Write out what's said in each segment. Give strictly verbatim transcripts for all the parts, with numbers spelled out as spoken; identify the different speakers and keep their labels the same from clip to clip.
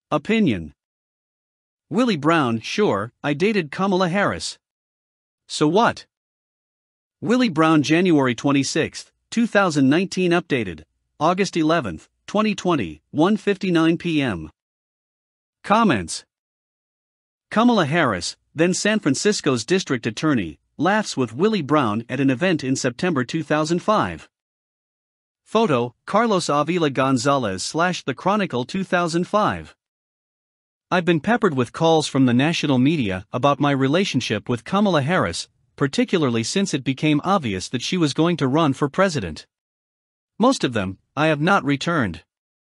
Speaker 1: Opinion. Willie Brown, sure, I dated Kamala Harris. So what? Willie Brown, January twenty-sixth, two thousand nineteen, updated, August eleventh, twenty twenty, one fifty-nine p m Comments. Kamala Harris, then San Francisco's district attorney, laughs with Willie Brown at an event in September two thousand five. Photo, Carlos Avila Gonzalez slash The Chronicle two thousand five. I've been peppered with calls from the national media about my relationship with Kamala Harris, particularly since it became obvious that she was going to run for president. Most of them, I have not returned.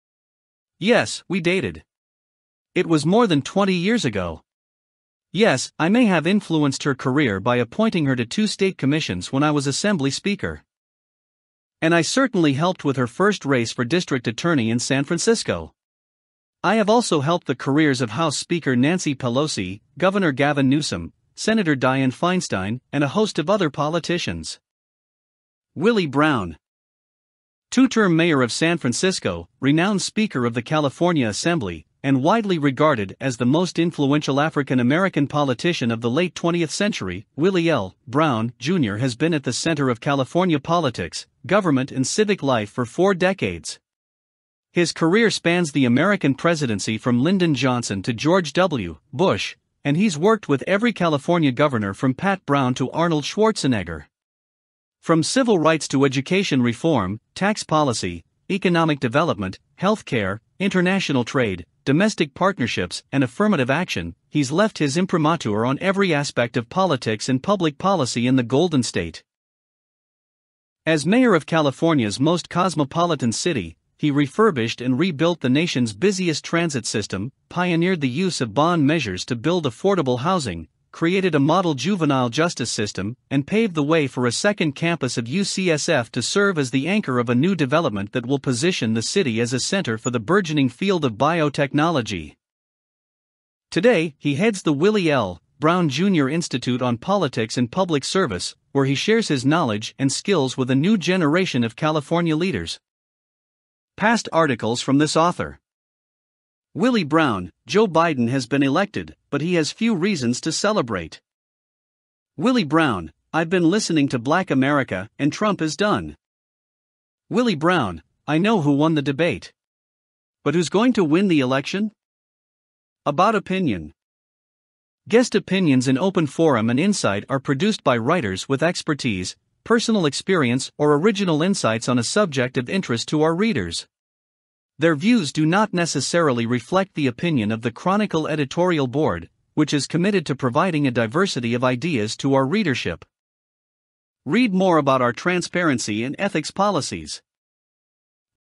Speaker 1: Yes, we dated. It was more than twenty years ago. Yes, I may have influenced her career by appointing her to two state commissions when I was Assembly Speaker. And I certainly helped with her first race for district attorney in San Francisco. I have also helped the careers of House Speaker Nancy Pelosi, Governor Gavin Newsom, Senator Dianne Feinstein, and a host of other politicians. Willie Brown. Two-term mayor of San Francisco, renowned Speaker of the California Assembly, and widely regarded as the most influential African-American politician of the late twentieth century, Willie L. Brown, Junior has been at the center of California politics, government and civic life for four decades. His career spans the American presidency from Lyndon Johnson to George W. Bush, and he's worked with every California governor from Pat Brown to Arnold Schwarzenegger. From civil rights to education reform, tax policy, economic development, healthcare, international trade, domestic partnerships, and affirmative action, he's left his imprimatur on every aspect of politics and public policy in the Golden State. As mayor of California's most cosmopolitan city, he refurbished and rebuilt the nation's busiest transit system, pioneered the use of bond measures to build affordable housing, created a model juvenile justice system, and paved the way for a second campus of U C S F to serve as the anchor of a new development that will position the city as a center for the burgeoning field of biotechnology. Today, he heads the Willie L. Brown Junior Institute on Politics and Public Service, where he shares his knowledge and skills with a new generation of California leaders. Past articles from this author. Willie Brown, Joe Biden has been elected, but he has few reasons to celebrate. Willie Brown, I've been listening to Black America, and Trump is done. Willie Brown, I know who won the debate. But who's going to win the election? About opinion. Guest opinions in open forum and insight are produced by writers with expertise, personal experience, or original insights on a subject of interest to our readers. Their views do not necessarily reflect the opinion of the Chronicle editorial board, which is committed to providing a diversity of ideas to our readership. Read more about our transparency and ethics policies.